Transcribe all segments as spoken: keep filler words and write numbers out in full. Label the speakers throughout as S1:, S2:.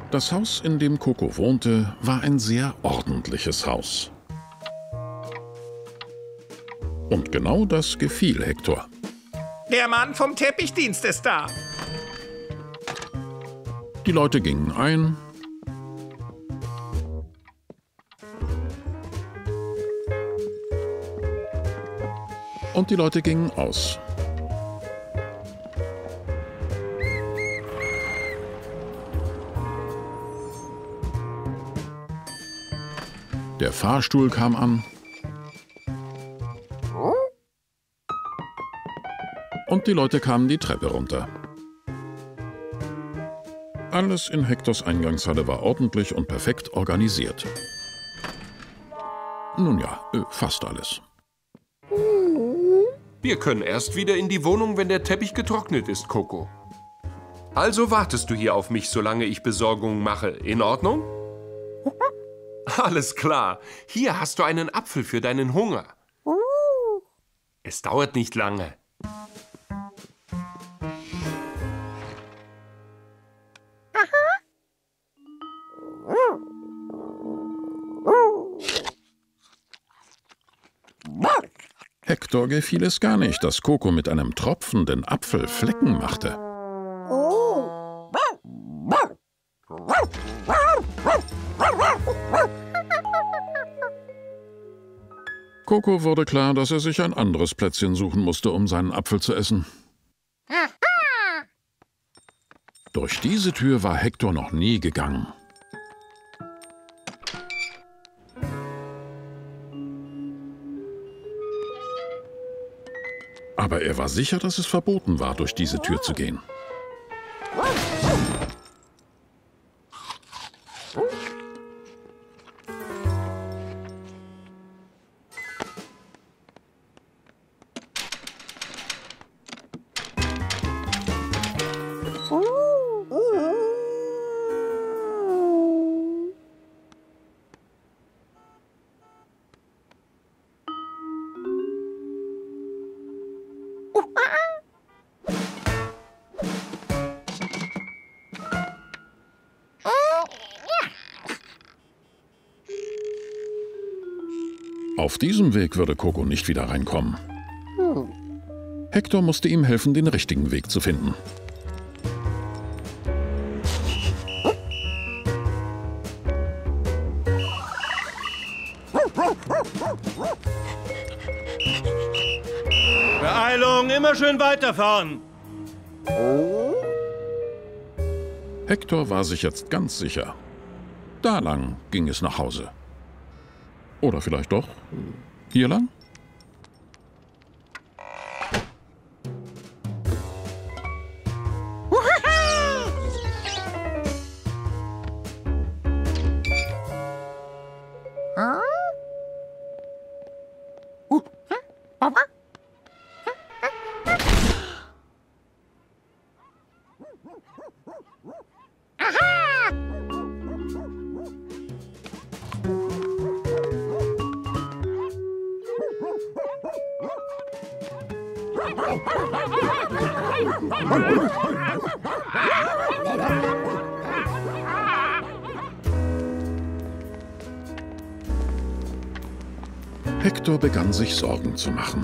S1: Das Haus, in dem Coco wohnte, war ein sehr ordentliches Haus. Und genau das gefiel Hector.
S2: Der Mann vom Teppichdienst ist da.
S1: Die Leute gingen ein. Und die Leute gingen aus. Der Fahrstuhl kam an. Und die Leute kamen die Treppe runter. Alles in Hectors Eingangshalle war ordentlich und perfekt organisiert. Nun ja, äh, fast alles.
S3: Wir können erst wieder in die Wohnung, wenn der Teppich getrocknet ist, Coco. Also wartest du hier auf mich, solange ich Besorgungen mache. In Ordnung? Alles klar. Hier hast du einen Apfel für deinen Hunger. Es dauert nicht lange.
S1: Hector gefiel es gar nicht, dass Coco mit einem tropfenden Apfel Flecken machte. Coco wurde klar, dass er sich ein anderes Plätzchen suchen musste, um seinen Apfel zu essen. Durch diese Tür war Hector noch nie gegangen. Aber er war sicher, dass es verboten war, durch diese Tür zu gehen. Auf diesem Weg würde Coco nicht wieder reinkommen. Hector musste ihm helfen, den richtigen Weg zu finden.
S4: Beeilung, immer schön weiterfahren.
S1: Hector war sich jetzt ganz sicher. Da lang ging es nach Hause. Oder vielleicht doch hier lang? Hector begann sich Sorgen zu machen.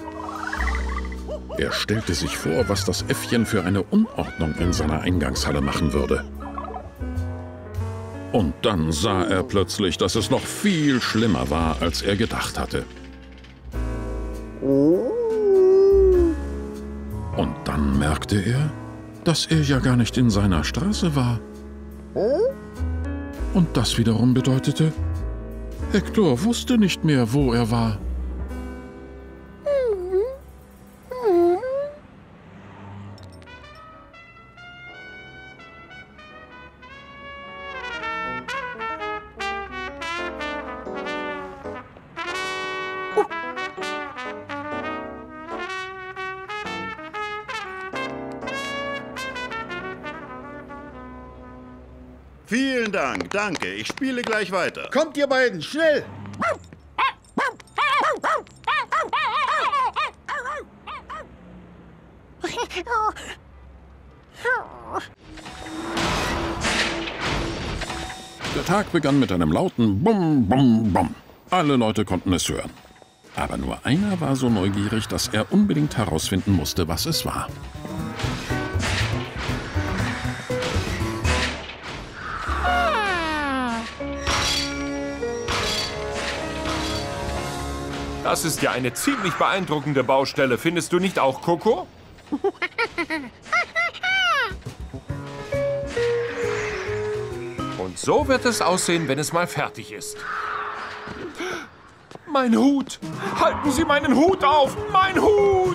S1: Er stellte sich vor, was das Äffchen für eine Unordnung in seiner Eingangshalle machen würde. Und dann sah er plötzlich, dass es noch viel schlimmer war, als er gedacht hatte. Und dann merkte er, dass er ja gar nicht in seiner Straße war. Und das wiederum bedeutete, Hector wusste nicht mehr, wo er war.
S5: Vielen Dank, danke. Ich spiele gleich weiter.
S4: Kommt ihr beiden, schnell!
S1: Der Tag begann mit einem lauten Bum, Bum, Bum. Alle Leute konnten es hören. Aber nur einer war so neugierig, dass er unbedingt herausfinden musste, was es war.
S3: Das ist ja eine ziemlich beeindruckende Baustelle, findest du nicht auch, Coco? Und so wird es aussehen, wenn es mal fertig ist. Mein Hut! Halten Sie meinen Hut auf! Mein Hut!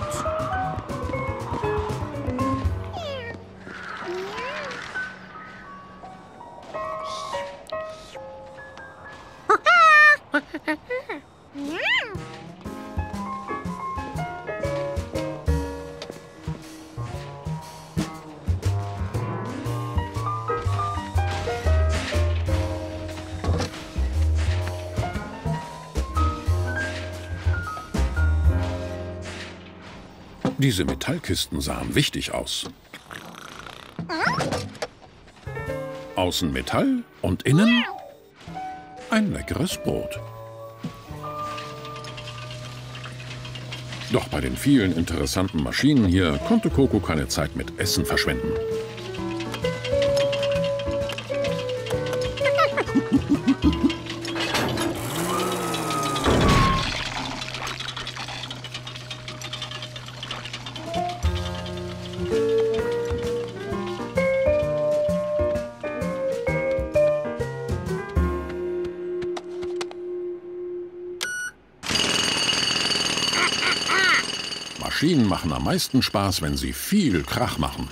S1: Diese Metallkisten sahen wichtig aus. Außen Metall und innen ein leckeres Brot. Doch bei den vielen interessanten Maschinen hier konnte Coco keine Zeit mit Essen verschwenden. Maschinen machen am meisten Spaß, wenn sie viel Krach machen.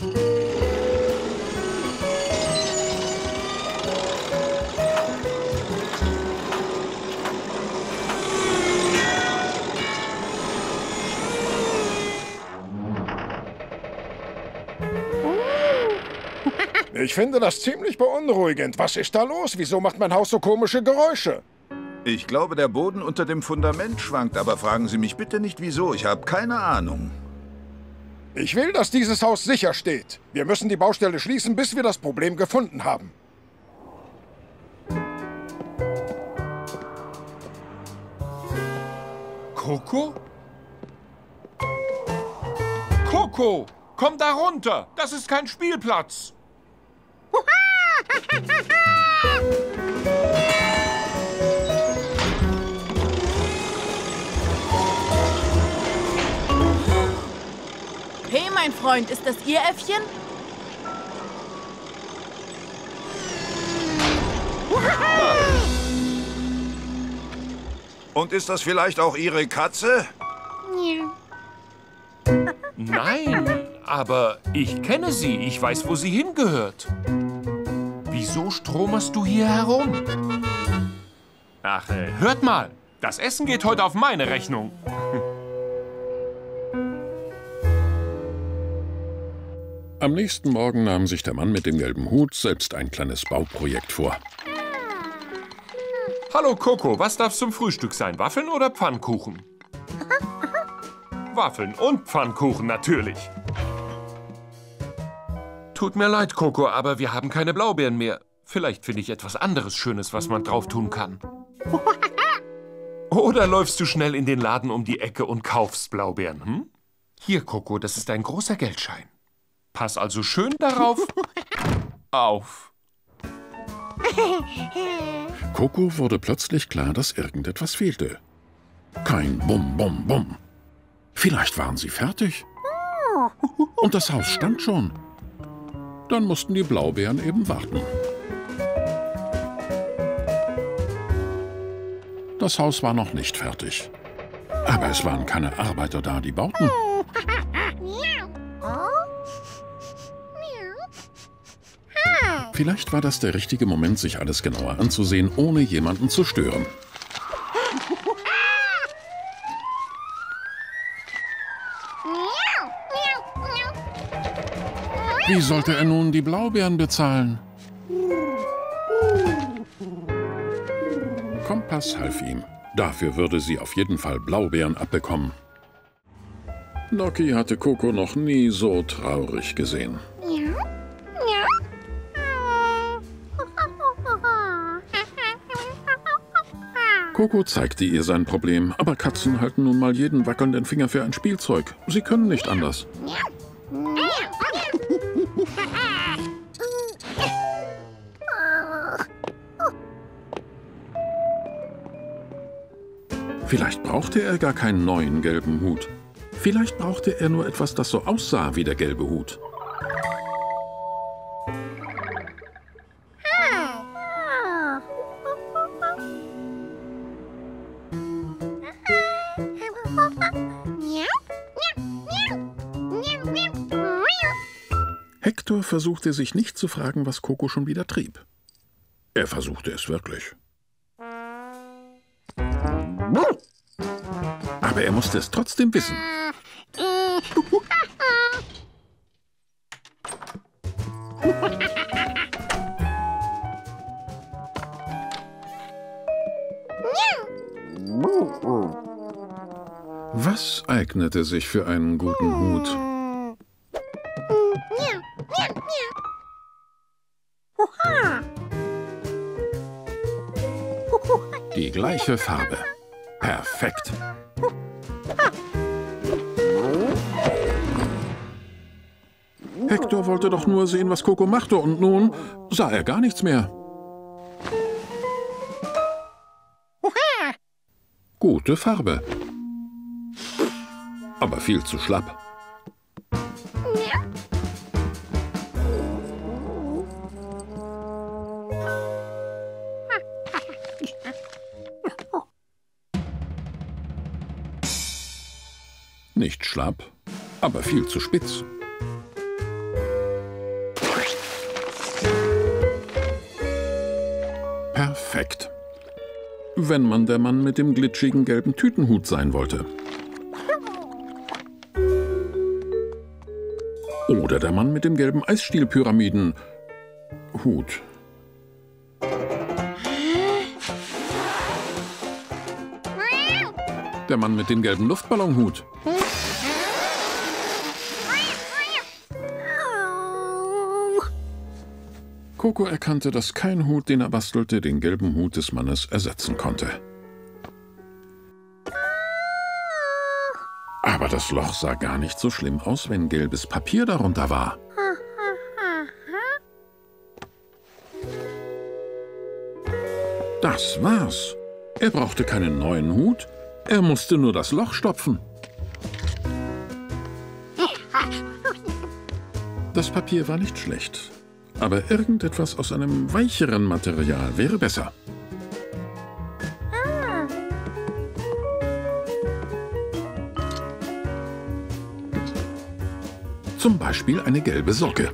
S6: Ich finde das ziemlich beunruhigend. Was ist da los? Wieso macht mein Haus so komische Geräusche?
S5: Ich glaube, der Boden unter dem Fundament schwankt, aber fragen Sie mich bitte nicht, wieso. Ich habe keine Ahnung.
S6: Ich will, dass dieses Haus sicher steht. Wir müssen die Baustelle schließen, bis wir das Problem gefunden haben.
S3: Coco? Coco, komm da runter! Das ist kein Spielplatz!
S7: Hey, mein Freund, ist das Ihr Äffchen?
S5: Und ist das vielleicht auch Ihre Katze?
S3: Nein, aber ich kenne sie. Ich weiß, wo sie hingehört. Wieso stromerst du hier herum? Ach, äh, hört mal. Das Essen geht heute auf meine Rechnung.
S1: Am nächsten Morgen nahm sich der Mann mit dem gelben Hut selbst ein kleines Bauprojekt vor.
S3: Hallo Coco, was darf's zum Frühstück sein? Waffeln oder Pfannkuchen? Waffeln und Pfannkuchen, natürlich. Tut mir leid, Coco, aber wir haben keine Blaubeeren mehr. Vielleicht finde ich etwas anderes Schönes, was man drauf tun kann. Oder läufst du schnell in den Laden um die Ecke und kaufst Blaubeeren, hm? Hier, Coco, das ist ein großer Geldschein. Pass also schön darauf auf.
S1: Coco wurde plötzlich klar, dass irgendetwas fehlte. Kein Bum, Bum, Bum. Vielleicht waren sie fertig. Und das Haus stand schon. Dann mussten die Blaubeeren eben warten. Das Haus war noch nicht fertig. Aber es waren keine Arbeiter da, die bauten. Vielleicht war das der richtige Moment, sich alles genauer anzusehen, ohne jemanden zu stören. Wie sollte er nun die Blaubeeren bezahlen? Kompass half ihm. Dafür würde sie auf jeden Fall Blaubeeren abbekommen. Gnocchi hatte Coco noch nie so traurig gesehen. Coco zeigte ihr sein Problem, aber Katzen halten nun mal jeden wackelnden Finger für ein Spielzeug. Sie können nicht anders. Vielleicht brauchte er gar keinen neuen gelben Hut. Vielleicht brauchte er nur etwas, das so aussah wie der gelbe Hut. Hector versuchte sich nicht zu fragen, was Coco schon wieder trieb. Er versuchte es wirklich. Aber er musste es trotzdem wissen. Was eignete sich für einen guten Hut? Die gleiche Farbe. Perfekt. Hector wollte doch nur sehen, was Coco machte, und nun sah er gar nichts mehr. Gute Farbe. Aber viel zu schlapp. Nicht schlapp, aber viel zu spitz. Perfekt. Wenn man der Mann mit dem glitschigen gelben Tütenhut sein wollte. Oder der Mann mit dem gelben Eisstielpyramiden-Hut. Der Mann mit dem gelben Luftballonhut. Coco erkannte, dass kein Hut, den er bastelte, den gelben Hut des Mannes ersetzen konnte. Aber das Loch sah gar nicht so schlimm aus, wenn gelbes Papier darunter war. Das war's. Er brauchte keinen neuen Hut. Er musste nur das Loch stopfen. Das Papier war nicht schlecht. Aber irgendetwas aus einem weicheren Material wäre besser. Zum Beispiel eine gelbe Socke.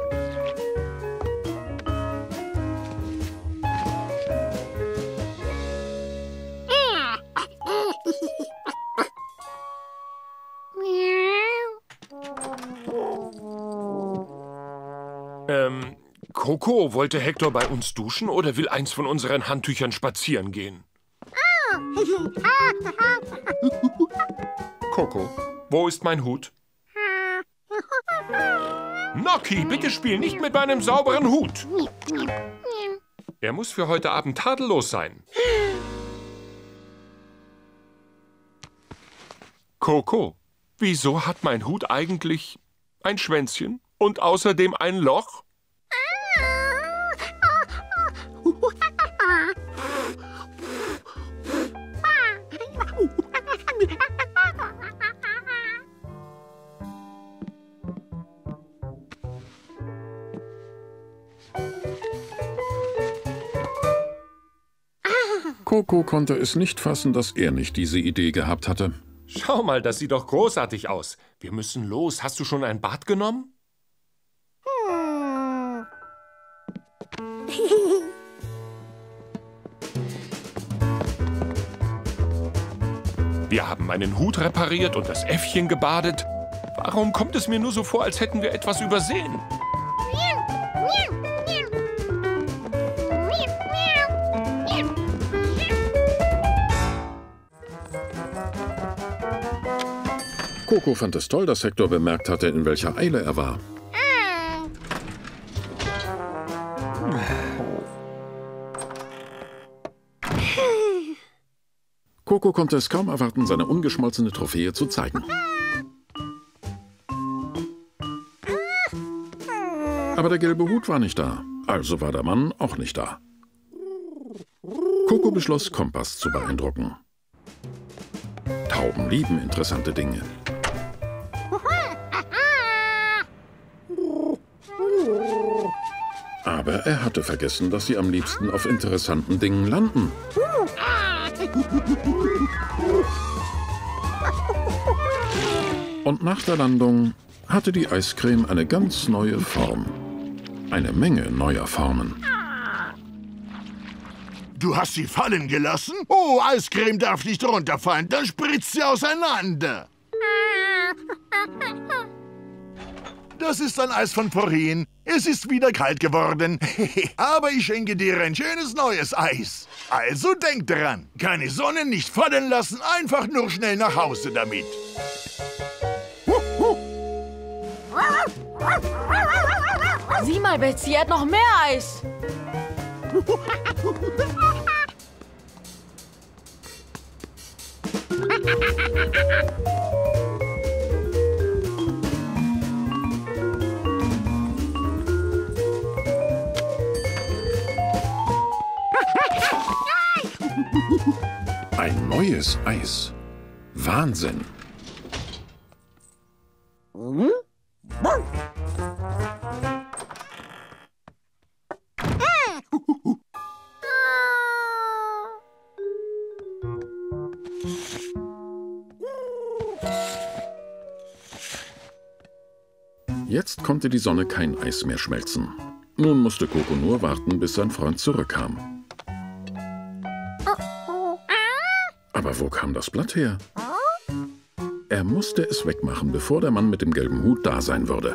S3: Ähm, Coco, wollte Hector bei uns duschen oder will eins von unseren Handtüchern spazieren gehen? Coco, wo ist mein Hut? Gnocchi, bitte spiel nicht mit meinem sauberen Hut. Er muss für heute Abend tadellos sein. Coco, wieso hat mein Hut eigentlich ein Schwänzchen und außerdem ein Loch?
S1: Coco konnte es nicht fassen, dass er nicht diese Idee gehabt hatte.
S3: Schau mal, das sieht doch großartig aus. Wir müssen los. Hast du schon ein Bad genommen?
S7: Hm.
S3: Wir haben meinen Hut repariert und das Äffchen gebadet. Warum kommt es mir nur so vor, als hätten wir etwas übersehen?
S1: Coco fand es toll, dass Hector bemerkt hatte, in welcher Eile er war. Coco konnte es kaum erwarten, seine ungeschmolzene Trophäe zu zeigen. Aber der gelbe Hut war nicht da, also war der Mann auch nicht da. Coco beschloss, Kompass zu beeindrucken. Tauben lieben interessante Dinge. Aber er hatte vergessen, dass sie am liebsten auf interessanten Dingen landen. Und nach der Landung hatte die Eiscreme eine ganz neue Form. Eine Menge neuer Formen.
S8: Du hast sie fallen gelassen? Oh, Eiscreme darf nicht runterfallen, dann spritzt sie auseinander. Das ist ein Eis von vorhin. Es ist wieder kalt geworden. Aber ich schenke dir ein schönes neues Eis. Also denk dran, keine Sonne nicht fallen lassen, einfach nur schnell nach Hause damit.
S7: Sieh mal, Betsy, er hat noch mehr Eis.
S1: Ein neues Eis. Wahnsinn. Jetzt konnte die Sonne kein Eis mehr schmelzen. Nun musste Coco nur warten, bis sein Freund zurückkam. Aber wo kam das Blatt her? Er musste es wegmachen, bevor der Mann mit dem gelben Hut da sein würde.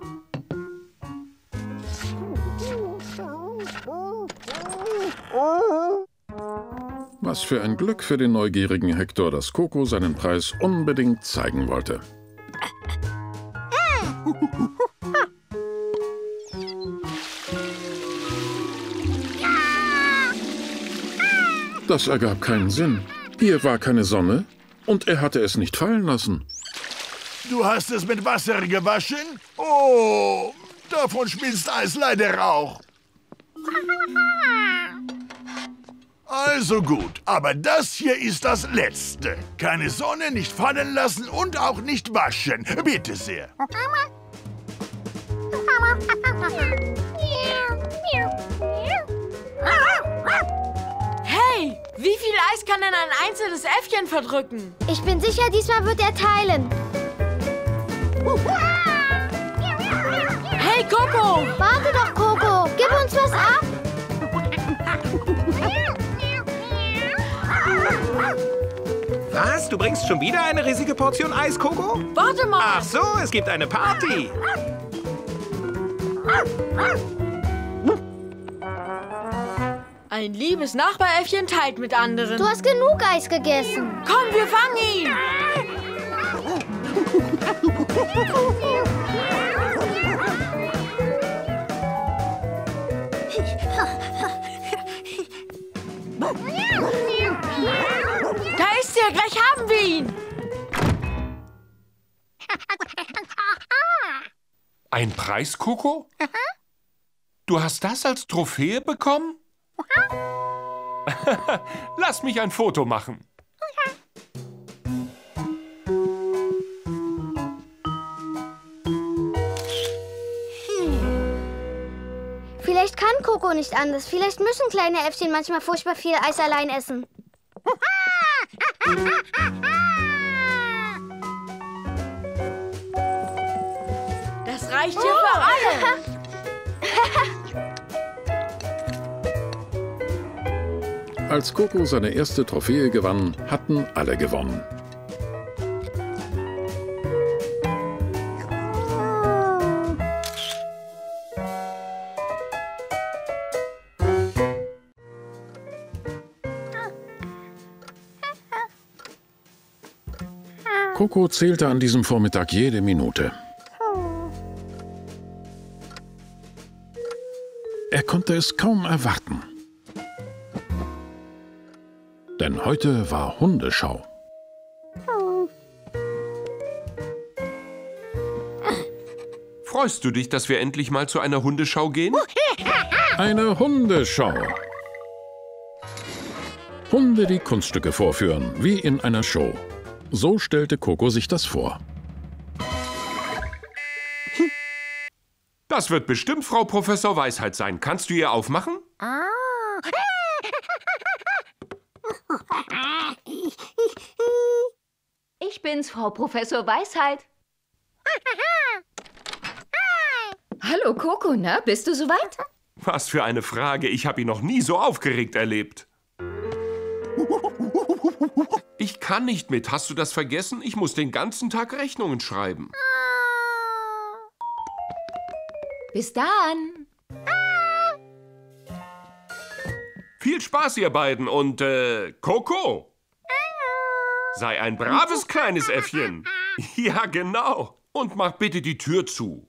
S1: Was für ein Glück für den neugierigen Hector, dass Coco seinen Preis unbedingt zeigen wollte. Das ergab keinen Sinn. Hier war keine Sonne und er hatte es nicht fallen lassen.
S8: Du hast es mit Wasser gewaschen? Oh, davon schmilzt Eis leider auch. Also gut, aber das hier ist das Letzte. Keine Sonne, nicht fallen lassen und auch nicht waschen. Bitte sehr.
S7: Hey, wie viel Eis kann denn ein einzelnes Äffchen verdrücken?
S9: Ich bin sicher, diesmal wird er teilen.
S7: Hey, Coco!
S9: Warte doch, Coco. Gib uns was ab.
S2: Was? Du bringst schon wieder eine riesige Portion Eis, Coco?
S7: Warte mal!
S2: Ach so, es gibt eine Party.
S7: Ein liebes Nachbaräffchen teilt mit anderen.
S9: Du hast genug Eis gegessen.
S7: Komm, wir fangen ihn! Da ist er, gleich haben wir ihn!
S3: Ein Preis, Coco? Du hast das als Trophäe bekommen? Lass mich ein Foto machen.
S9: Vielleicht kann Coco nicht anders. Vielleicht müssen kleine Äffchen manchmal furchtbar viel Eis allein essen.
S7: Das reicht hier für alle.
S1: Als Coco seine erste Trophäe gewann, hatten alle gewonnen. Coco zählte an diesem Vormittag jede Minute. Er konnte es kaum erwarten. Denn heute war Hundeschau.
S3: Freust du dich, dass wir endlich mal zu einer Hundeschau gehen?
S1: Eine Hundeschau. Hunde, die Kunststücke vorführen, wie in einer Show. So stellte Coco sich das vor.
S3: Das wird bestimmt Frau Professor Weisheit sein. Kannst du ihr aufmachen?
S7: Ich bin's, Frau Professor Weisheit. Hallo, Coco, na, bist du soweit?
S3: Was für eine Frage. Ich habe ihn noch nie so aufgeregt erlebt. Ich kann nicht mit. Hast du das vergessen? Ich muss den ganzen Tag Rechnungen schreiben.
S7: Bis dann.
S3: Viel Spaß, ihr beiden. Und, äh, Coco. Sei ein braves kleines Äffchen. Ja, genau. Und mach bitte die Tür zu.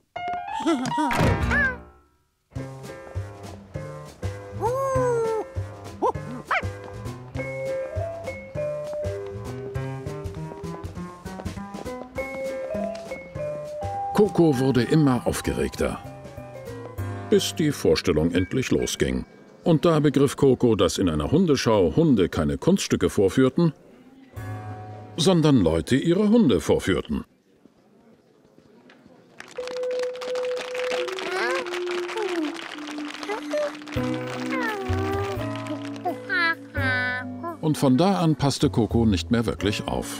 S1: Coco wurde immer aufgeregter, bis die Vorstellung endlich losging. Und da begriff Coco, dass in einer Hundeschau Hunde keine Kunststücke vorführten, sondern Leute ihre Hunde vorführten. Und von da an passte Coco nicht mehr wirklich auf.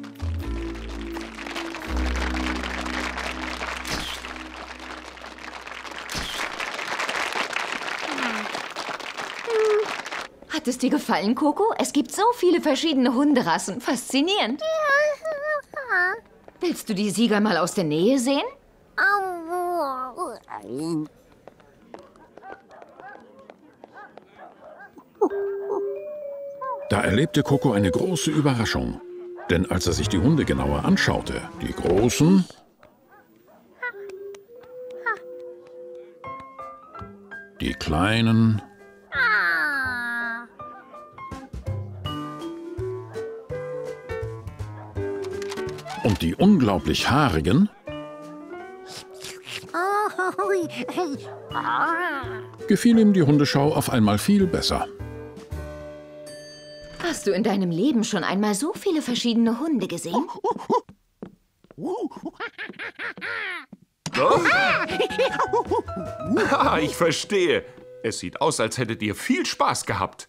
S7: Hat es dir gefallen, Coco? Es gibt so viele verschiedene Hunderassen. Faszinierend. Willst du die Sieger mal aus der Nähe sehen?
S1: Da erlebte Coco eine große Überraschung. Denn als er sich die Hunde genauer anschaute, die großen die kleinen und die unglaublich haarigen, gefiel ihm die Hundeschau auf einmal viel besser.
S7: Hast du in deinem Leben schon einmal so viele verschiedene Hunde gesehen?
S3: Doch? Ah, ich verstehe. Es sieht aus, als hättet ihr viel Spaß gehabt.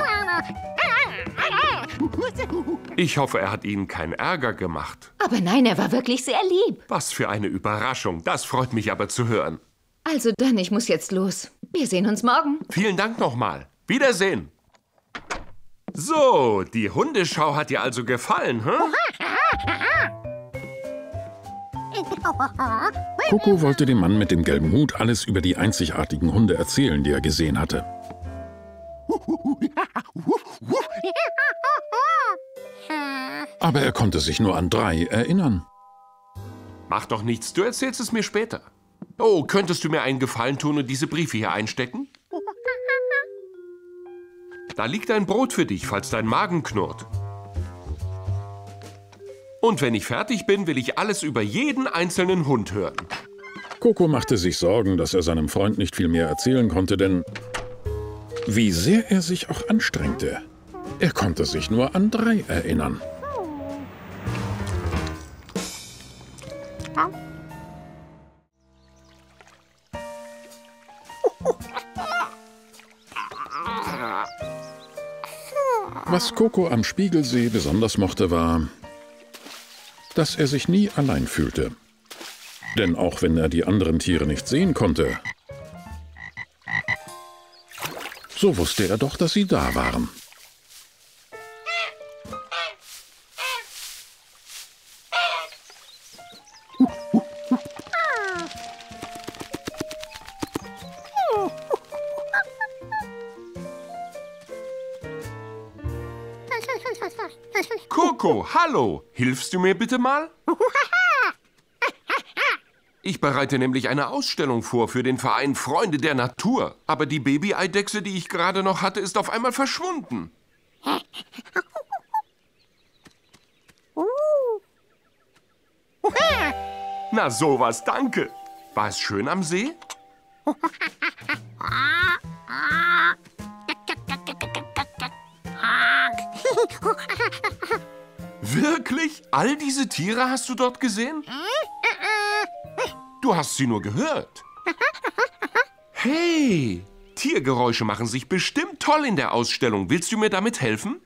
S3: Ich hoffe, er hat Ihnen keinen Ärger gemacht.
S7: Aber nein, er war wirklich sehr lieb.
S3: Was für eine Überraschung. Das freut mich aber zu hören.
S7: Also dann, ich muss jetzt los. Wir sehen uns morgen.
S3: Vielen Dank nochmal. Wiedersehen. So, die Hundeschau hat dir also gefallen, hm?
S1: Coco wollte dem Mann mit dem gelben Hut alles über die einzigartigen Hunde erzählen, die er gesehen hatte. Aber er konnte sich nur an drei erinnern.
S3: Mach doch nichts, du erzählst es mir später. Oh, könntest du mir einen Gefallen tun und diese Briefe hier einstecken? Da liegt ein Brot für dich, falls dein Magen knurrt. Und wenn ich fertig bin, will ich alles über jeden einzelnen Hund hören.
S1: Coco machte sich Sorgen, dass er seinem Freund nicht viel mehr erzählen konnte, denn wie sehr er sich auch anstrengte, er konnte sich nur an drei erinnern. Was Coco am Spiegelsee besonders mochte, war, dass er sich nie allein fühlte. Denn auch wenn er die anderen Tiere nicht sehen konnte, so wusste er doch, dass sie da waren.
S3: Coco, hallo! Hilfst du mir bitte mal? Ich bereite nämlich eine Ausstellung vor für den Verein Freunde der Natur. Aber die Babyeidechse, die ich gerade noch hatte, ist auf einmal verschwunden. Na sowas, danke. War es schön am See? Wirklich? All diese Tiere hast du dort gesehen? Du hast sie nur gehört. Hey, Tiergeräusche machen sich bestimmt toll in der Ausstellung. Willst du mir damit helfen?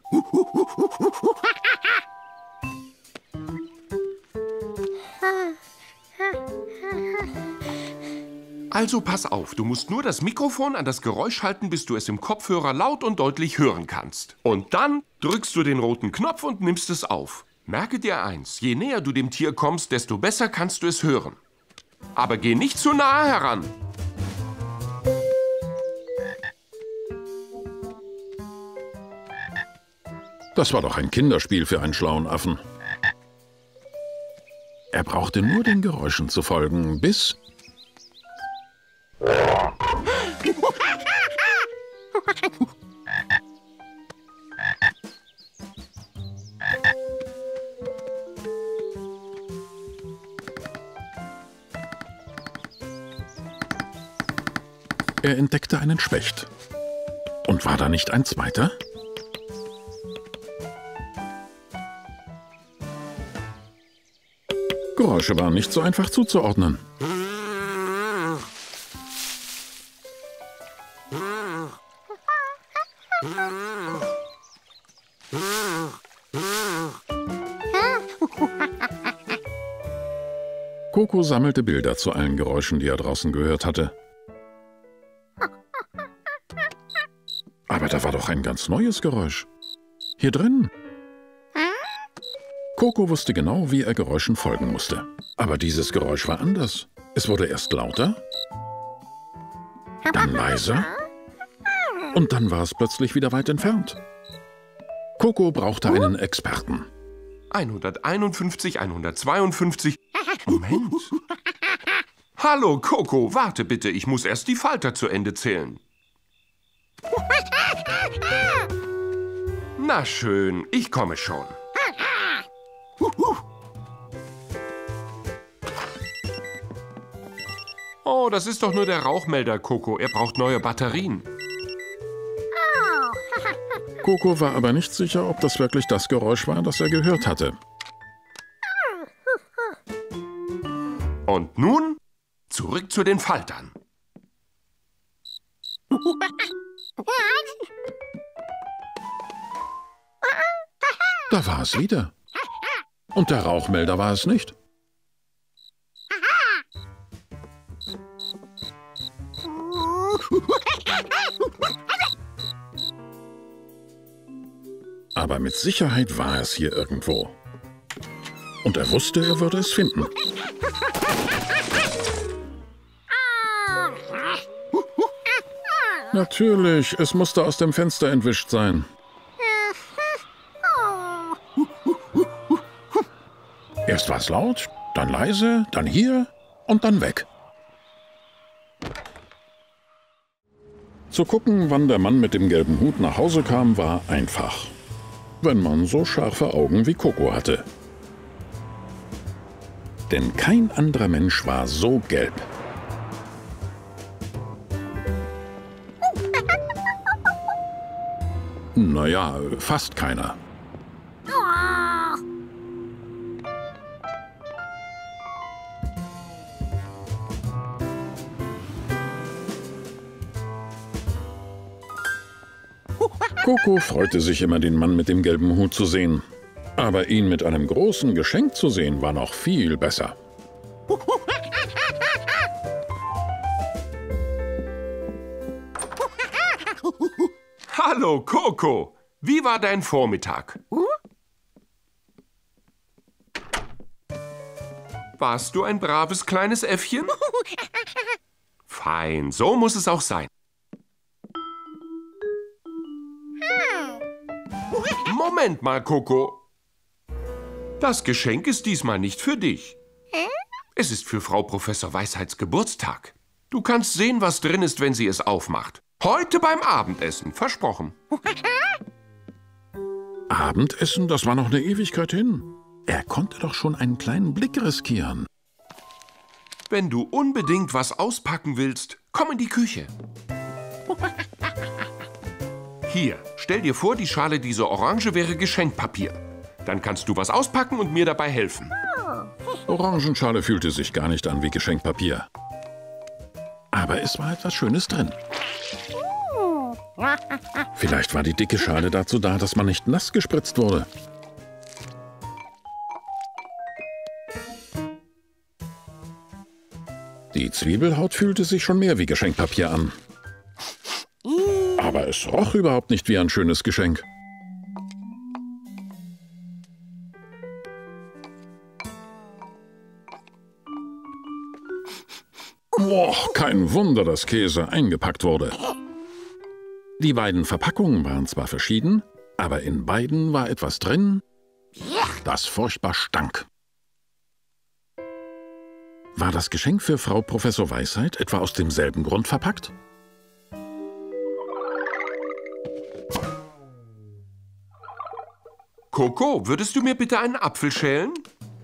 S3: Also pass auf, du musst nur das Mikrofon an das Geräusch halten, bis du es im Kopfhörer laut und deutlich hören kannst. Und dann drückst du den roten Knopf und nimmst es auf. Merke dir eins, je näher du dem Tier kommst, desto besser kannst du es hören. Aber geh nicht zu nahe heran.
S1: Das war doch ein Kinderspiel für einen schlauen Affen. Er brauchte nur den Geräuschen zu folgen, bis... Er entdeckte einen Specht. Und war da nicht ein zweiter? Geräusche waren nicht so einfach zuzuordnen. Coco sammelte Bilder zu allen Geräuschen, die er draußen gehört hatte. Aber da war doch ein ganz neues Geräusch. Hier drin. Coco wusste genau, wie er Geräuschen folgen musste. Aber dieses Geräusch war anders. Es wurde erst lauter, dann leiser und dann war es plötzlich wieder weit entfernt. Coco brauchte einen Experten.
S3: hunderteinundfünfzig, hundertzweiundfünfzig... Moment. Hallo, Coco, warte bitte, ich muss erst die Falter zu Ende zählen. Na schön, ich komme schon. Oh, das ist doch nur der Rauchmelder, Coco. Er braucht neue Batterien.
S1: Coco war aber nicht sicher, ob das wirklich das Geräusch war, das er gehört hatte.
S3: Und nun zurück zu den Faltern.
S1: Da war es wieder. Und der Rauchmelder war es nicht. Aber mit Sicherheit war es hier irgendwo. Und er wusste, er würde es finden. Natürlich, es musste aus dem Fenster entwischt sein. Erst war es laut, dann leise, dann hier und dann weg. Zu gucken, wann der Mann mit dem gelben Hut nach Hause kam, war einfach. Wenn man so scharfe Augen wie Coco hatte. Denn kein anderer Mensch war so gelb. Naja, fast keiner. Coco freute sich immer, den Mann mit dem gelben Hut zu sehen. Aber ihn mit einem großen Geschenk zu sehen, war noch viel besser.
S3: Hallo, Coco. Wie war dein Vormittag? Warst du ein braves kleines Äffchen? Fein, so muss es auch sein. Moment mal, Coco. Das Geschenk ist diesmal nicht für dich. Es ist für Frau Professor Weisheits Geburtstag. Du kannst sehen, was drin ist, wenn sie es aufmacht. Heute beim Abendessen, versprochen.
S1: Abendessen, das war noch eine Ewigkeit hin. Er konnte doch schon einen kleinen Blick riskieren.
S3: Wenn du unbedingt was auspacken willst, komm in die Küche. Hier, stell dir vor, die Schale dieser Orange wäre Geschenkpapier. Dann kannst du was auspacken und mir dabei helfen.
S1: Orangenschale fühlte sich gar nicht an wie Geschenkpapier. Aber es war etwas Schönes drin. Vielleicht war die dicke Schale dazu da, dass man nicht nass gespritzt wurde. Die Zwiebelhaut fühlte sich schon mehr wie Geschenkpapier an. Aber es roch überhaupt nicht wie ein schönes Geschenk. Boah, kein Wunder, dass Käse eingepackt wurde. Die beiden Verpackungen waren zwar verschieden, aber in beiden war etwas drin, das furchtbar stank. War das Geschenk für Frau Professor Weisheit etwa aus demselben Grund verpackt?
S3: Coco, würdest du mir bitte einen Apfel schälen?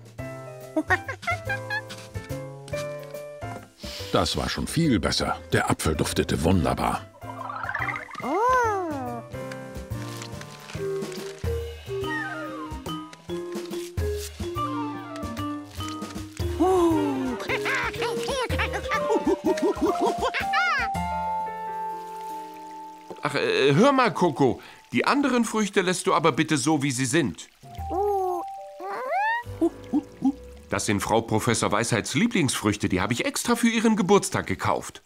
S1: Das war schon viel besser. Der Apfel duftete wunderbar.
S3: Ach, äh, hör mal, Coco. Die anderen Früchte lässt du aber bitte so, wie sie sind. Das sind Frau Professor Weisheits Lieblingsfrüchte. Die habe ich extra für ihren Geburtstag gekauft.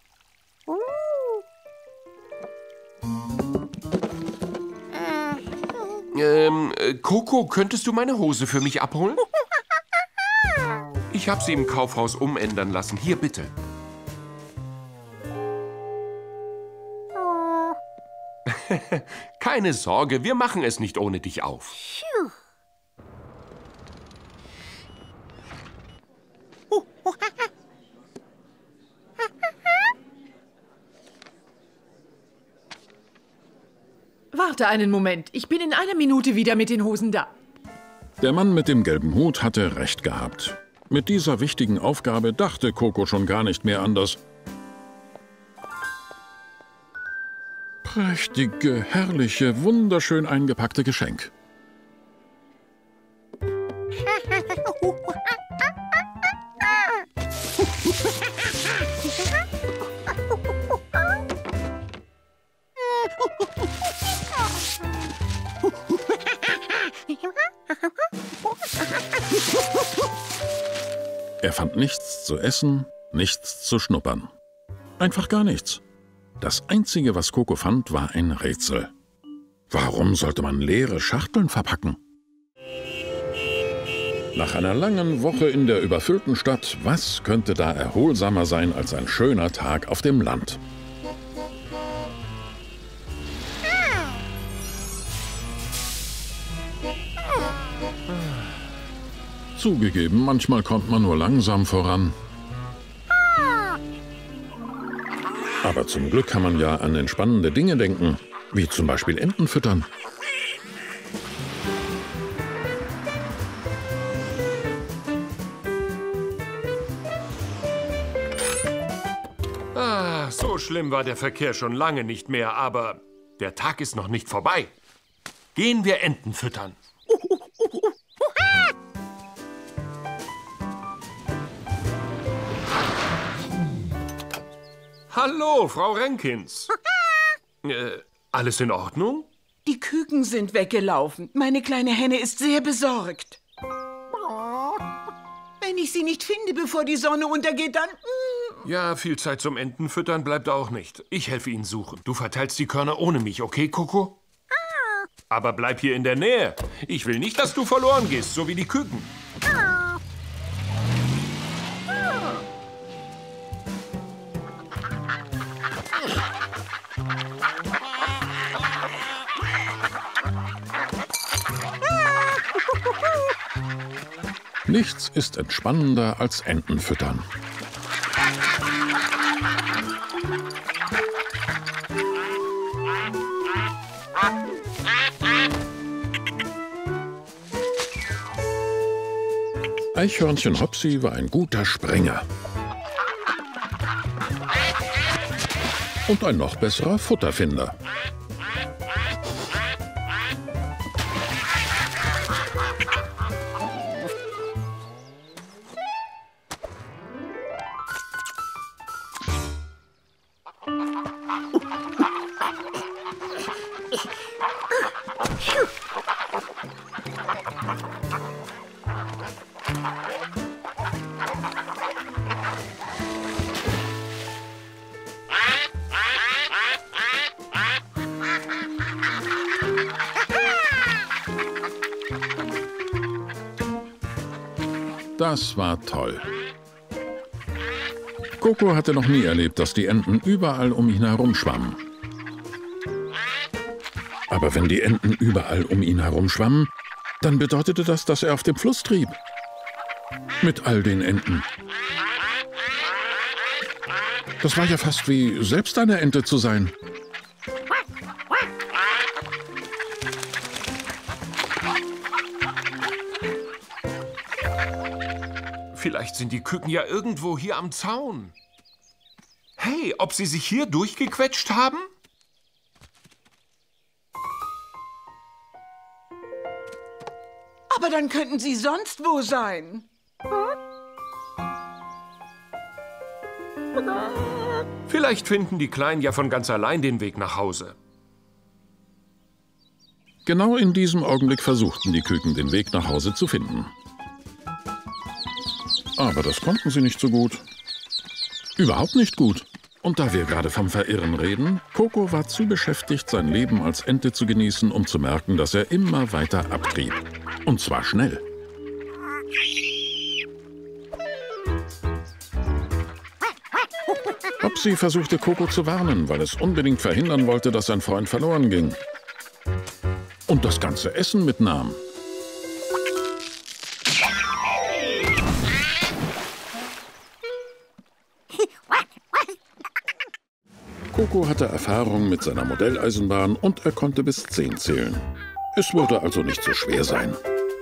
S3: Ähm, äh, Coco, könntest du meine Hose für mich abholen? Ich habe sie im Kaufhaus umändern lassen. Hier, bitte. Keine Sorge, wir machen es nicht ohne dich auf.
S10: Warte einen Moment. Ich bin in einer Minute wieder mit den Hosen da.
S1: Der Mann mit dem gelben Hut hatte recht gehabt. Mit dieser wichtigen Aufgabe dachte Coco schon gar nicht mehr an das prächtige, herrliche, wunderschön eingepackte Geschenk. Er fand nichts zu essen, nichts zu schnuppern. Einfach gar nichts. Das Einzige, was Coco fand, war ein Rätsel. Warum sollte man leere Schachteln verpacken? Nach einer langen Woche in der überfüllten Stadt, was könnte da erholsamer sein als ein schöner Tag auf dem Land? Zugegeben, manchmal kommt man nur langsam voran. Aber zum Glück kann man ja an entspannende Dinge denken, wie zum Beispiel Enten füttern.
S3: Ah, so schlimm war der Verkehr schon lange nicht mehr, aber der Tag ist noch nicht vorbei. Gehen wir Enten füttern. Hallo, Frau Renkins. äh, alles in Ordnung?
S10: Die Küken sind weggelaufen. Meine kleine Henne ist sehr besorgt. Wenn ich sie nicht finde, bevor die Sonne untergeht, dann...
S3: Ja, viel Zeit zum Entenfüttern bleibt auch nicht. Ich helfe Ihnen suchen. Du verteilst die Körner ohne mich, okay, Coco? Aber bleib hier in der Nähe. Ich will nicht, dass du verloren gehst, so wie die Küken.
S1: Nichts ist entspannender als Enten füttern. Eichhörnchen Hopsi war ein guter Springer. Und ein noch besserer Futterfinder. Das war toll. Coco hatte noch nie erlebt, dass die Enten überall um ihn herum schwammen. Aber wenn die Enten überall um ihn herum schwammen, dann bedeutete das, dass er auf dem Fluss trieb. Mit all den Enten. Das war ja fast wie selbst eine Ente zu sein.
S3: Vielleicht sind die Küken ja irgendwo hier am Zaun. Hey, ob sie sich hier durchgequetscht haben?
S10: Aber dann könnten sie sonst wo sein.
S3: Vielleicht finden die Kleinen ja von ganz allein den Weg nach Hause.
S1: Genau in diesem Augenblick versuchten die Küken, den Weg nach Hause zu finden. Aber das konnten sie nicht so gut. Überhaupt nicht gut. Und da wir gerade vom Verirren reden, Coco war zu beschäftigt, sein Leben als Ente zu genießen, um zu merken, dass er immer weiter abtrieb. Und zwar schnell. Hopsi versuchte Coco zu warnen, weil es unbedingt verhindern wollte, dass sein Freund verloren ging. Und das ganze Essen mitnahm. Coco hatte Erfahrung mit seiner Modelleisenbahn und er konnte bis zehn zählen. Es würde also nicht so schwer sein.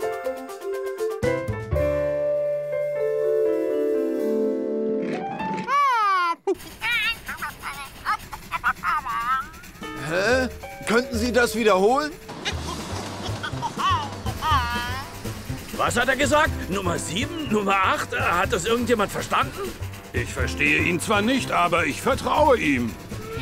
S11: Hä? Könnten Sie das wiederholen?
S12: Was hat er gesagt? Nummer sieben? Nummer acht? Hat das irgendjemand verstanden?
S8: Ich verstehe ihn zwar nicht, aber ich vertraue ihm.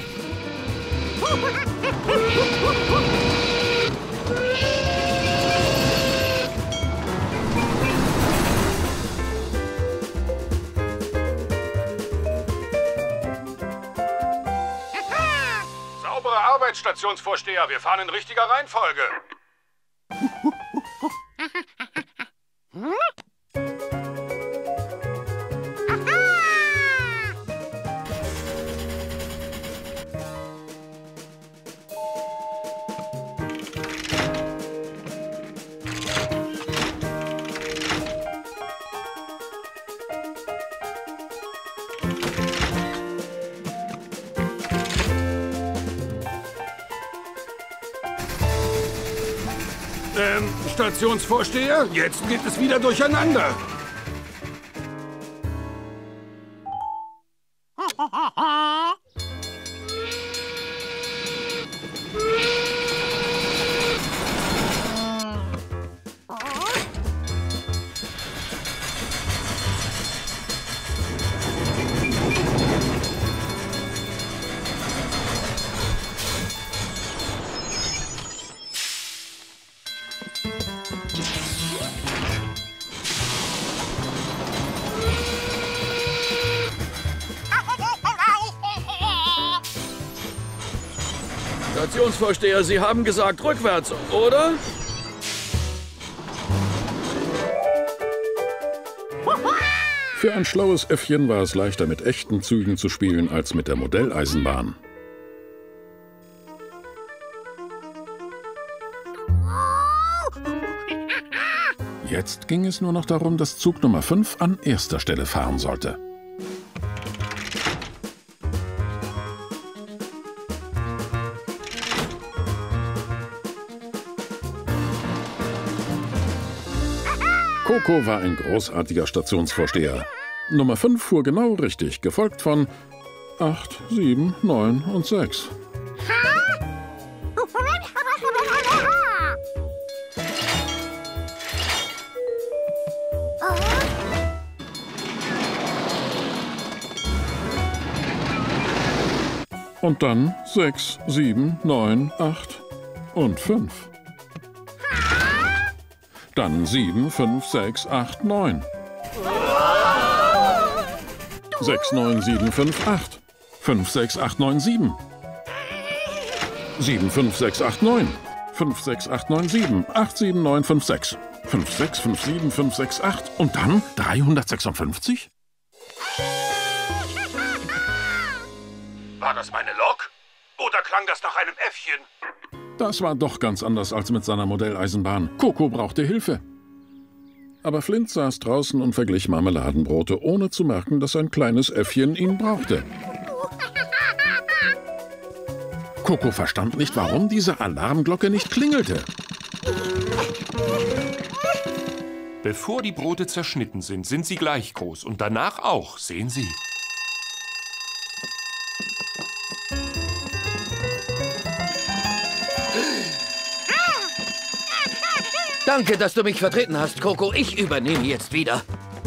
S6: Saubere Arbeit, Stationsvorsteher. Wir fahren in richtiger Reihenfolge.
S8: Ähm, Stationsvorsteher, jetzt geht es wieder durcheinander.
S12: Stationsvorsteher, Sie haben gesagt rückwärts, oder?
S1: Für ein schlaues Äffchen war es leichter, mit echten Zügen zu spielen, als mit der Modelleisenbahn. Jetzt ging es nur noch darum, dass Zug Nummer fünf an erster Stelle fahren sollte. Coco war ein großartiger Stationsvorsteher. Nummer fünf fuhr genau richtig, gefolgt von acht, sieben, neun und sechs. Und dann sechs, sieben, neun, acht und fünf. Dann sieben, fünf, sechs, acht, neun. sechs, neun, sieben, fünf, acht. fünf, sechs, acht, neun, sieben. sieben, fünf, sechs, acht, neun. fünf, sechs, acht, neun, sieben. acht, sieben, neun, fünf, sechs. fünf, sechs, fünf, sieben, fünf, sechs, acht. Und dann dreihundertsechsundfünfzig?
S3: War das meine Lok? Oder klang das nach einem Äffchen?
S1: Das war doch ganz anders als mit seiner Modelleisenbahn. Coco brauchte Hilfe. Aber Flint saß draußen und verglich Marmeladenbrote, ohne zu merken, dass ein kleines Äffchen ihn brauchte. Coco verstand nicht, warum diese Alarmglocke nicht klingelte.
S3: Bevor die Brote zerschnitten sind, sind sie gleich groß. Und danach auch, sehen Sie.
S13: Danke, dass du mich vertreten hast, Coco. Ich übernehme jetzt wieder.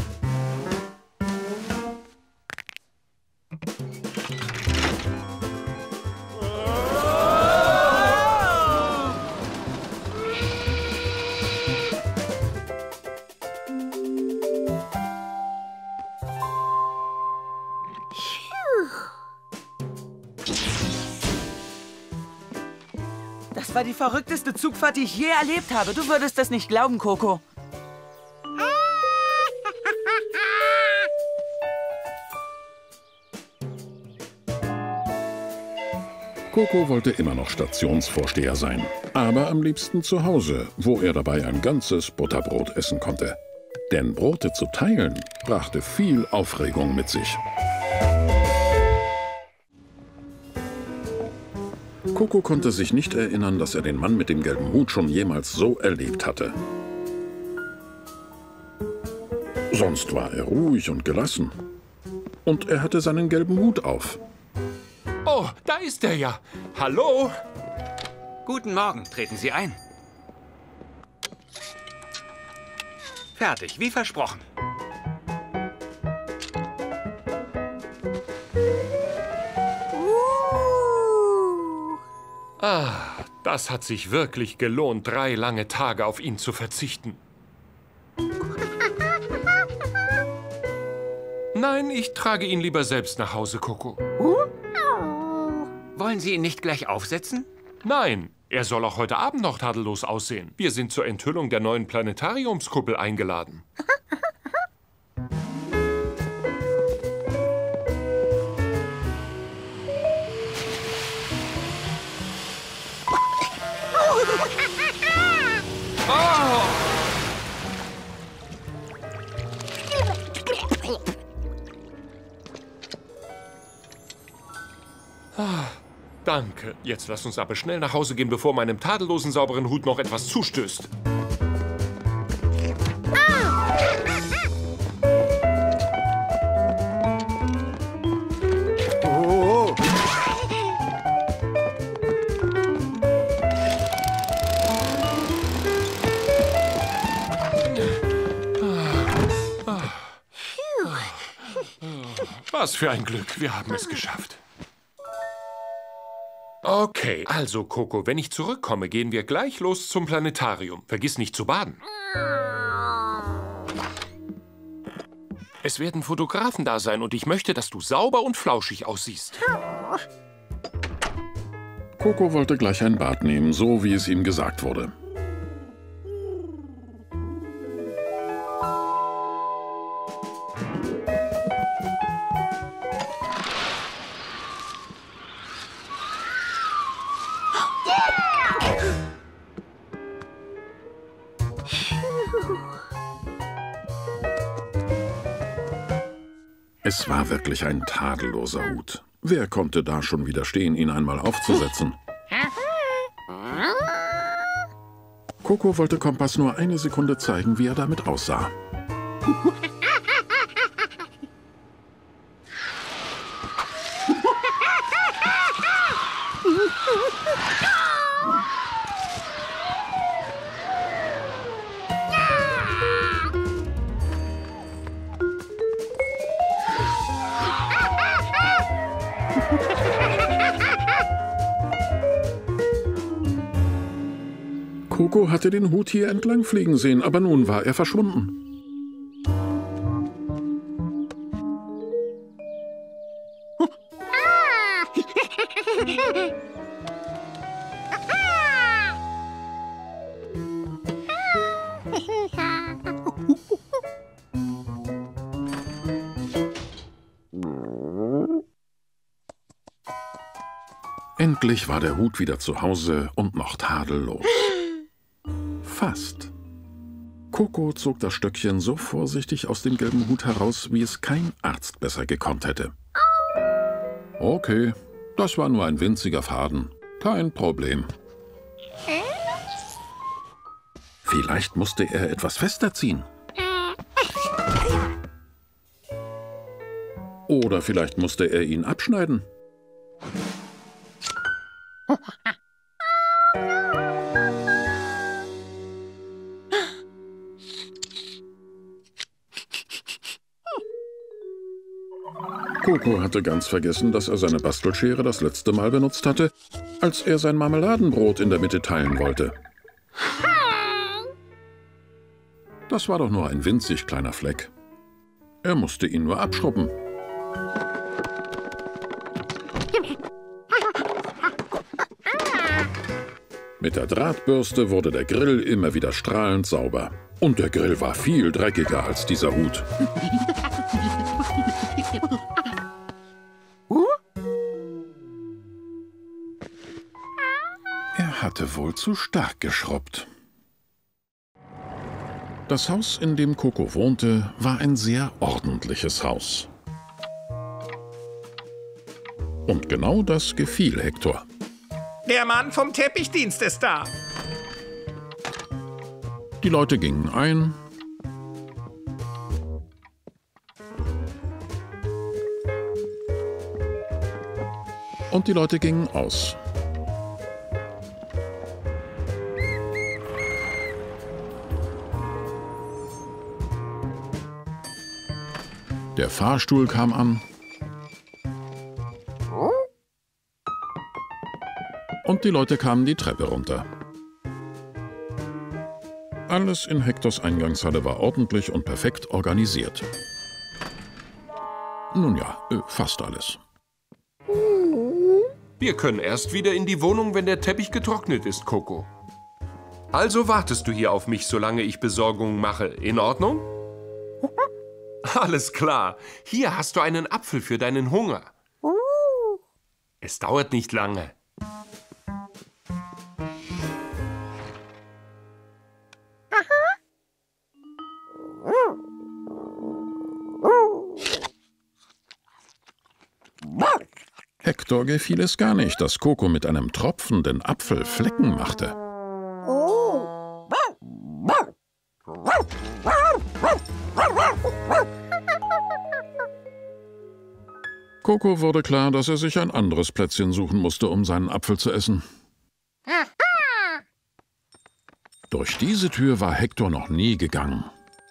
S10: Das war die verrückteste Zugfahrt, die ich je erlebt habe. Du würdest das nicht glauben, Coco.
S1: Coco wollte immer noch Stationsvorsteher sein, aber am liebsten zu Hause, wo er dabei ein ganzes Butterbrot essen konnte. Denn Brote zu teilen brachte viel Aufregung mit sich. Coco konnte sich nicht erinnern, dass er den Mann mit dem gelben Hut schon jemals so erlebt hatte. Sonst war er ruhig und gelassen. Und er hatte seinen gelben Hut auf.
S3: Oh, da ist er ja. Hallo?
S14: Guten Morgen, treten Sie ein. Fertig, wie versprochen.
S3: Ah, das hat sich wirklich gelohnt, drei lange Tage auf ihn zu verzichten. Nein, ich trage ihn lieber selbst nach Hause, Coco.
S14: Wollen Sie ihn nicht gleich aufsetzen?
S3: Nein, er soll auch heute Abend noch tadellos aussehen. Wir sind zur Enthüllung der neuen Planetariumskuppel eingeladen. Ah, danke. Jetzt lass uns aber schnell nach Hause gehen, bevor meinem tadellosen, sauberen Hut noch etwas zustößt.
S11: Oh.
S3: Was für ein Glück. Wir haben es geschafft. Okay, also Coco, wenn ich zurückkomme, gehen wir gleich los zum Planetarium. Vergiss nicht zu baden. Es werden Fotografen da sein und ich möchte, dass du sauber und flauschig aussiehst.
S1: Coco wollte gleich ein Bad nehmen, so wie es ihm gesagt wurde. Es war wirklich ein tadelloser Hut. Wer konnte da schon widerstehen, ihn einmal aufzusetzen? Coco wollte Kompass nur eine Sekunde zeigen, wie er damit aussah. Coco hatte den Hut hier entlang fliegen sehen, aber nun war er verschwunden. Endlich war der Hut wieder zu Hause und noch tadellos. Fast. Coco zog das Stöckchen so vorsichtig aus dem gelben Hut heraus, wie es kein Arzt besser gekonnt hätte. Okay, das war nur ein winziger Faden. Kein Problem. Vielleicht musste er etwas fester ziehen. Oder vielleicht musste er ihn abschneiden. Coco hatte ganz vergessen, dass er seine Bastelschere das letzte Mal benutzt hatte, als er sein Marmeladenbrot in der Mitte teilen wollte. Das war doch nur ein winzig kleiner Fleck. Er musste ihn nur abschrubben. Mit der Drahtbürste wurde der Grill immer wieder strahlend sauber. Und der Grill war viel dreckiger als dieser Hut. Er hatte wohl zu stark geschrubbt. Das Haus, in dem Coco wohnte, war ein sehr ordentliches Haus. Und genau das gefiel Hector.
S2: Der Mann vom Teppichdienst ist da.
S1: Die Leute gingen ein. Und die Leute gingen aus. Der Fahrstuhl kam an. Und die Leute kamen die Treppe runter. Alles in Hectors Eingangshalle war ordentlich und perfekt organisiert. Nun ja, fast alles.
S3: Wir können erst wieder in die Wohnung, wenn der Teppich getrocknet ist, Coco. Also wartest du hier auf mich, solange ich Besorgungen mache. In Ordnung? Alles klar. Hier hast du einen Apfel für deinen Hunger. Es dauert nicht lange.
S1: Hector gefiel es gar nicht, dass Coco mit einem tropfenden Apfel Flecken machte. Coco wurde klar, dass er sich ein anderes Plätzchen suchen musste, um seinen Apfel zu essen. Durch diese Tür war Hector noch nie gegangen.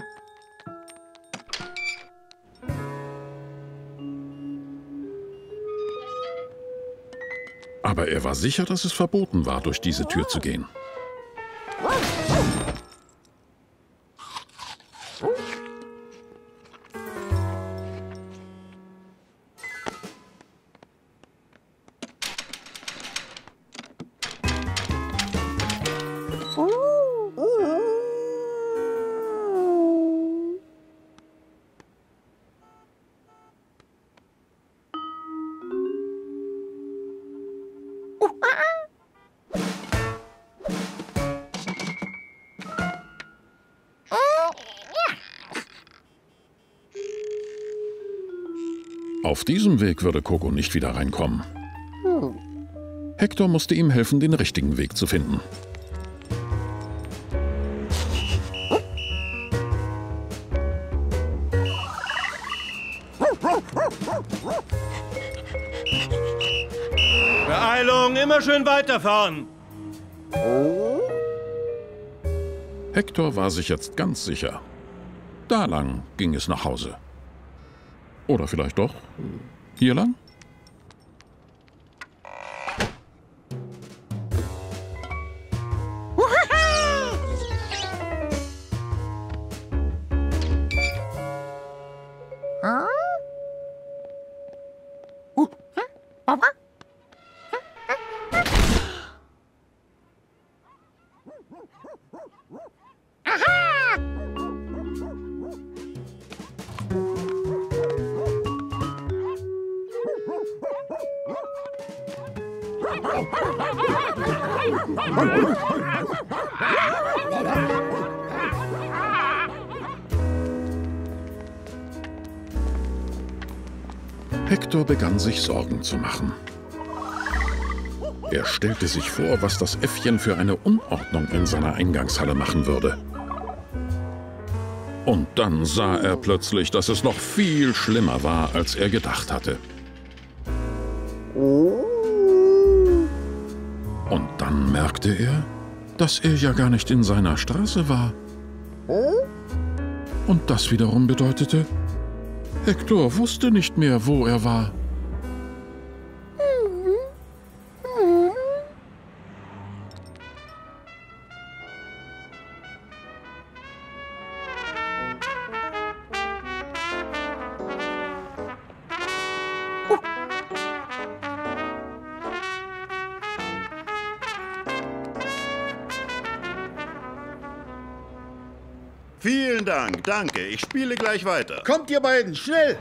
S1: Aber er war sicher, dass es verboten war, durch diese Tür zu gehen. Auf diesem Weg würde Coco nicht wieder reinkommen. Hector musste ihm helfen, den richtigen Weg zu finden.
S4: immer schön weiterfahren.
S1: Hector war sich jetzt ganz sicher. Da lang ging es nach Hause. Oder vielleicht doch hier lang? Hector begann sich Sorgen zu machen. Er stellte sich vor, was das Äffchen für eine Unordnung in seiner Eingangshalle machen würde. Und dann sah er plötzlich, dass es noch viel schlimmer war, als er gedacht hatte. Und dann merkte er, dass er ja gar nicht in seiner Straße war. Und das wiederum bedeutete, Hector wusste nicht mehr, wo er war.
S8: Vielen Dank, danke. Ich spiele gleich weiter.
S4: Kommt ihr beiden, schnell!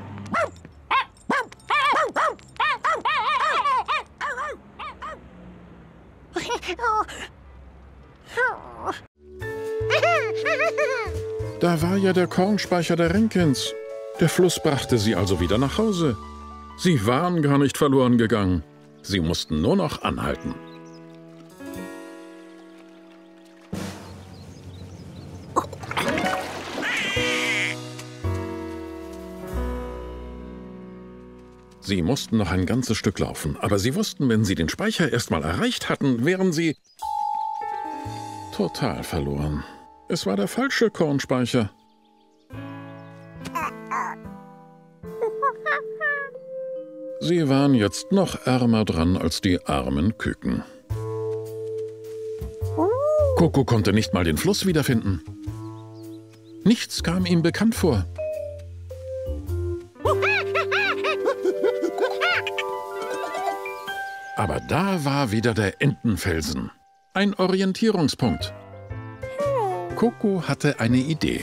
S1: Da war ja der Kornspeicher der Rankins. Der Fluss brachte sie also wieder nach Hause. Sie waren gar nicht verloren gegangen. Sie mussten nur noch anhalten. Sie mussten noch ein ganzes Stück laufen, aber sie wussten, wenn sie den Speicher erstmal erreicht hatten, wären sie total verloren. Es war der falsche Kornspeicher. Sie waren jetzt noch ärmer dran als die armen Küken. Coco konnte nicht mal den Fluss wiederfinden. Nichts kam ihm bekannt vor. Aber da war wieder der Entenfelsen. Ein Orientierungspunkt. Coco hatte eine Idee.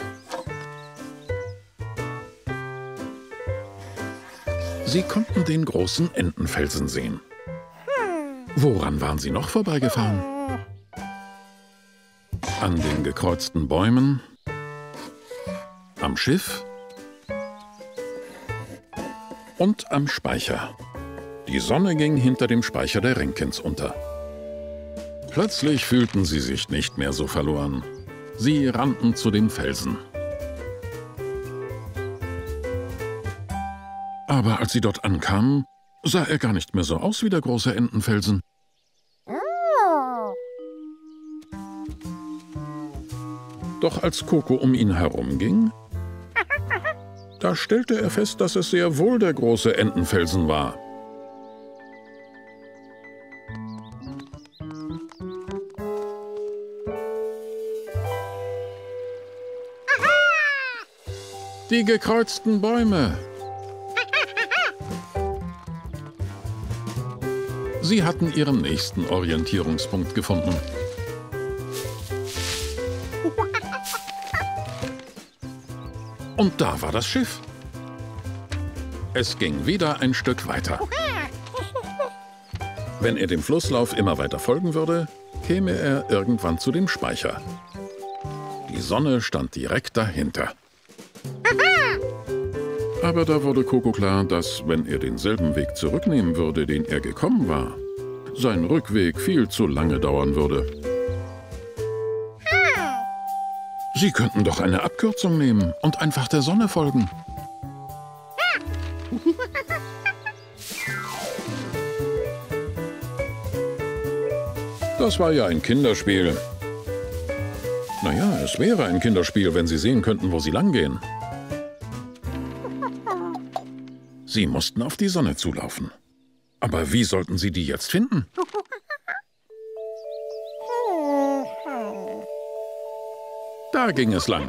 S1: Sie konnten den großen Entenfelsen sehen. Woran waren sie noch vorbeigefahren? An den gekreuzten Bäumen, am Schiff und am Speicher. Die Sonne ging hinter dem Speicher der Rankins unter. Plötzlich fühlten sie sich nicht mehr so verloren. Sie rannten zu dem Felsen. Aber als sie dort ankamen, sah er gar nicht mehr so aus wie der große Entenfelsen. Doch als Coco um ihn herumging, da stellte er fest, dass es sehr wohl der große Entenfelsen war. Die gekreuzten Bäume. Sie hatten ihren nächsten Orientierungspunkt gefunden. Und da war das Schiff. Es ging wieder ein Stück weiter. Wenn er dem Flusslauf immer weiter folgen würde, käme er irgendwann zu dem Speicher. Die Sonne stand direkt dahinter. Aber da wurde Coco klar, dass, wenn er denselben Weg zurücknehmen würde, den er gekommen war, sein Rückweg viel zu lange dauern würde. Sie könnten doch eine Abkürzung nehmen und einfach der Sonne folgen. Das war ja ein Kinderspiel. Naja, es wäre ein Kinderspiel, wenn Sie sehen könnten, wo Sie langgehen. Sie mussten auf die Sonne zulaufen. Aber wie sollten Sie die jetzt finden? Da ging es lang.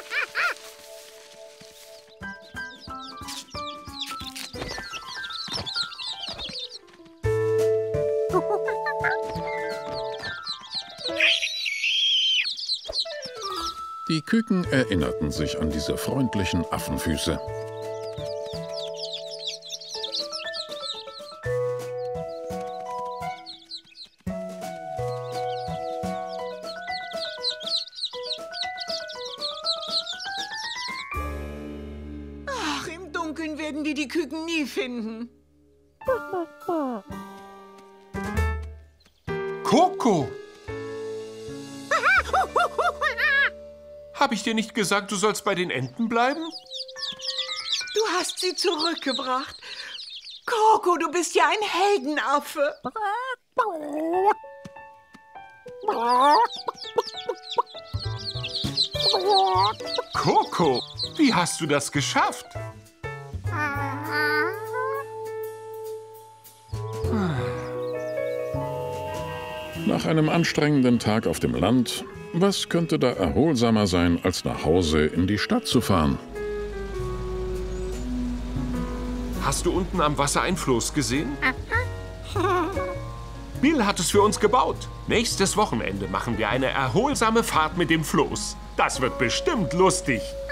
S1: Die Küken erinnerten sich an diese freundlichen Affenfüße.
S10: Ach, im Dunkeln werden die die Küken nie finden.
S3: Koko! Habe ich dir nicht gesagt, du sollst bei den Enten bleiben?
S10: Du hast sie zurückgebracht. Koko, du bist ja ein Heldenaffe.
S3: Koko, wie hast du das geschafft?
S1: Nach einem anstrengenden Tag auf dem Land, was könnte da erholsamer sein, als nach Hause in die Stadt zu fahren?
S3: Hast du unten am Wasser ein Floß gesehen? Bill hat es für uns gebaut. Nächstes Wochenende machen wir eine erholsame Fahrt mit dem Floß. Das wird bestimmt lustig.